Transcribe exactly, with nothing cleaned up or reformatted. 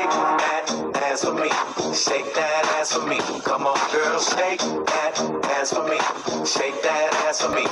shake that ass for me. Shake that ass for me. Come on, girl, shake that ass for me. Shake that ass for me.